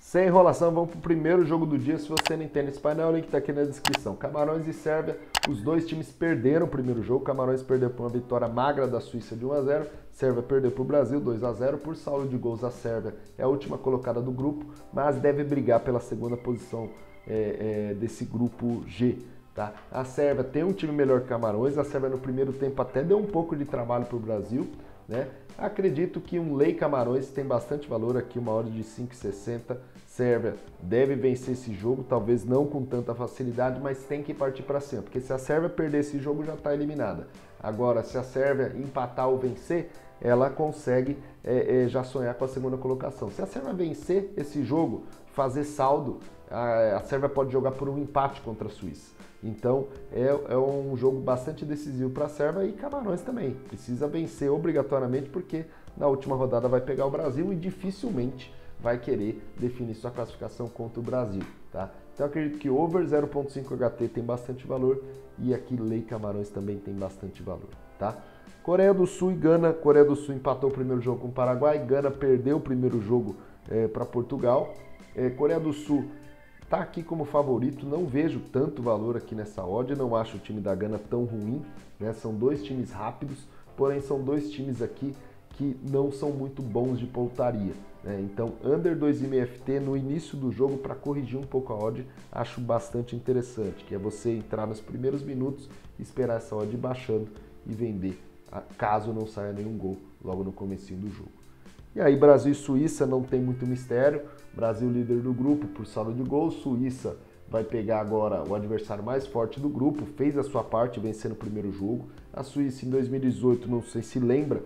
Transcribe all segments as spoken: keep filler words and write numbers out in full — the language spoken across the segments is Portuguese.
Sem enrolação, vamos para o primeiro jogo do dia. Se você não entende esse painel, o link está aqui na descrição. Camarões e Sérvia, os dois times perderam o primeiro jogo. Camarões perdeu por uma vitória magra da Suíça de um a zero. Sérvia perdeu para o Brasil dois a zero. Por saldo de gols, a Sérvia é a última colocada do grupo, mas deve brigar pela segunda posição é, é, desse grupo G. Tá? A Sérvia tem um time melhor que Camarões. A Sérvia no primeiro tempo até deu um pouco de trabalho para o Brasil, né? Acredito que um Lei Camarões tem bastante valor aqui, uma odd de cinco e sessenta. Sérvia deve vencer esse jogo, talvez não com tanta facilidade, mas tem que partir para cima, porque se a Sérvia perder esse jogo já está eliminada. Agora, se a Sérvia empatar ou vencer, ela consegue é, é, já sonhar com a segunda colocação. Se a Sérvia vencer esse jogo, fazer saldo, a, a Sérvia pode jogar por um empate contra a Suíça. Então é, é um jogo bastante decisivo para a Sérvia e Camarões também. Precisa vencer obrigatoriamente porque na última rodada vai pegar o Brasil e dificilmente vai querer definir sua classificação contra o Brasil. Tá? Então eu acredito que over zero ponto cinco H T tem bastante valor e aqui Lei Camarões também tem bastante valor. Tá? Coreia do Sul e Gana. Coreia do Sul empatou o primeiro jogo com o Paraguai. Gana perdeu o primeiro jogo é, para Portugal. É, Coreia do Sul está aqui como favorito, não vejo tanto valor aqui nessa odd, não acho o time da Gana tão ruim, né? São dois times rápidos, porém são dois times aqui que não são muito bons de pontaria, né? Então, under dois vírgula cinco F T no início do jogo para corrigir um pouco a odd, acho bastante interessante, que é você entrar nos primeiros minutos, esperar essa odd baixando e vender, caso não saia nenhum gol logo no comecinho do jogo. E aí Brasil e Suíça não tem muito mistério, Brasil líder do grupo por saldo de gols, Suíça vai pegar agora o adversário mais forte do grupo, fez a sua parte vencendo o primeiro jogo. A Suíça em dois mil e dezoito, não sei se lembra,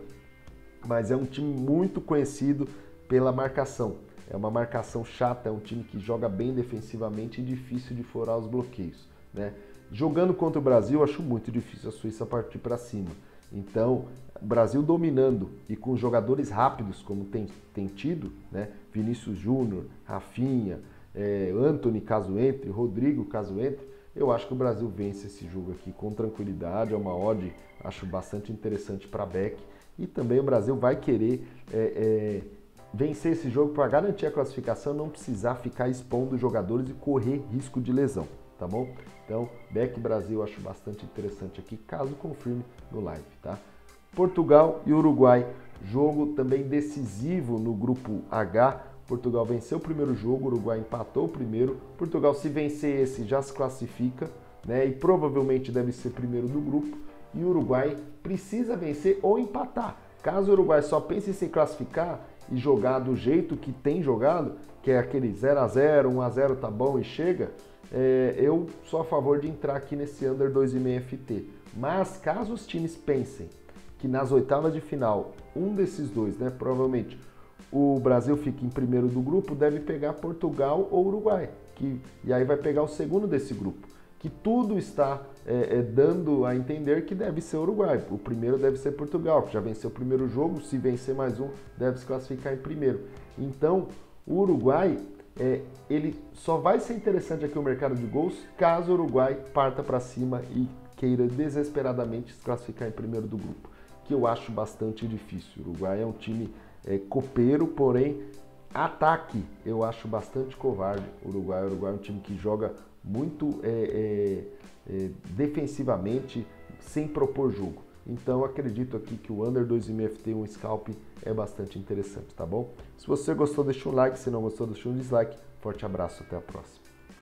mas é um time muito conhecido pela marcação. É uma marcação chata, é um time que joga bem defensivamente e difícil de furar os bloqueios, né? Jogando contra o Brasil, acho muito difícil a Suíça partir para cima. Então, o Brasil dominando e com jogadores rápidos, como tem, tem tido, né? Vinícius Júnior, Rafinha, é, Antony caso entre, Rodrigo caso entre, eu acho que o Brasil vence esse jogo aqui com tranquilidade, é uma odd, acho bastante interessante para Beck. E também o Brasil vai querer é, é, vencer esse jogo para garantir a classificação, não precisar ficar expondo os jogadores e correr risco de lesão, tá bom? Então, Beck Brasil acho bastante interessante aqui, caso confirme no live, tá? Portugal e Uruguai, jogo também decisivo no grupo H. Portugal venceu o primeiro jogo, Uruguai empatou o primeiro. Portugal, se vencer esse, já se classifica, né? E provavelmente deve ser primeiro do grupo. E o Uruguai precisa vencer ou empatar. Caso o Uruguai só pense em se classificar e jogar do jeito que tem jogado, que é aquele zero a zero, um a zero tá bom e chega, é, eu sou a favor de entrar aqui nesse under dois vírgula cinco F T. Mas caso os times pensem que nas oitavas de final, um desses dois, né, provavelmente o Brasil fica em primeiro do grupo, deve pegar Portugal ou Uruguai, que, e aí vai pegar o segundo desse grupo, que tudo está é, é, dando a entender que deve ser Uruguai. O primeiro deve ser Portugal, que já venceu o primeiro jogo, se vencer mais um, deve se classificar em primeiro. Então, o Uruguai, é, ele só vai ser interessante aqui o mercado de gols, caso o Uruguai parta para cima e queira desesperadamente se classificar em primeiro do grupo, que eu acho bastante difícil. O Uruguai é um time é, copeiro, porém, ataque eu acho bastante covarde. O Uruguai, o Uruguai é um time que joga muito é, é, é, defensivamente, sem propor jogo. Então eu acredito aqui que o under dois vírgula cinco F T, um scalp, é bastante interessante, tá bom? Se você gostou, deixa um like, se não gostou, deixa um dislike. Forte abraço, até a próxima.